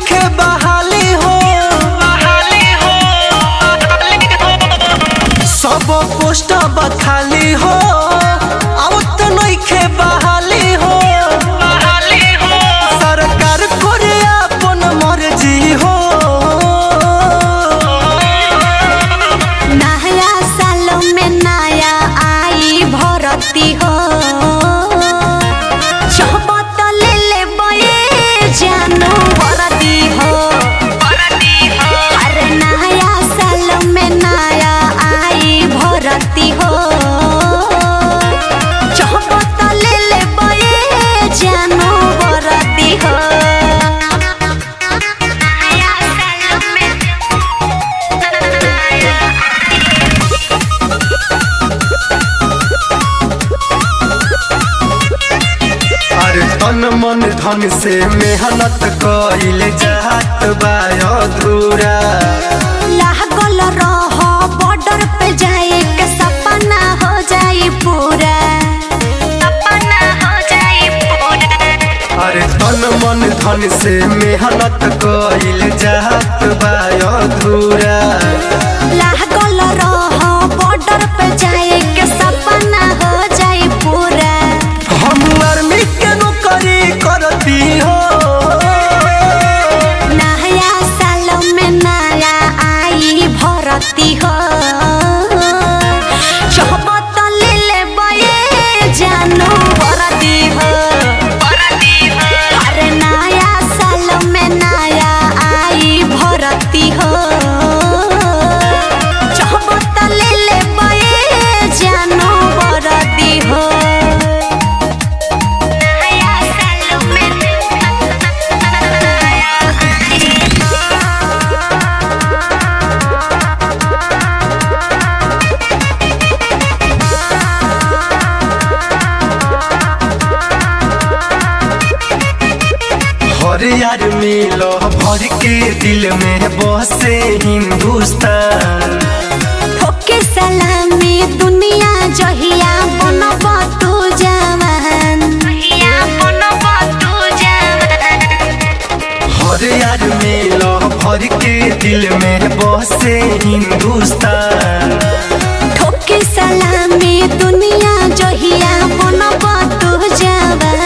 नइखे बहाली हो सब पोस्ट बखाली हो आवत नइखे बहाली हो सरकार करे अपन मर्जी हो नया साल में नया आई भरती हो जानू भरती हो अरे नया साल में नया आई भरती हो जानू भरती हो तन मन धन से मेहनत कइल जात बा अधूरा लागल रह बॉर्डर पे जाए के सपना हो जाई पूरा अरे तन मन धन से मेहनत कइल जात बा अधूरा लागल रह बॉर्डर पे जाए के सपना हो जाई पूरा हम आर्मी के नौकरी करती हो नया साल में नया आई भरती हो जानू भरती हो अरे नया साल में नया आई भरती हो जानू भरती हो हर आदमी लो भर के दिल में बसे हिंदुस्तान ठोके सलामी दुनिया जहिया बनब तू जवान हर आदमी लो भर के दिल में बसे हिंदुस्तान ठोके सलामी दुनिया जहिया बनब तू जवान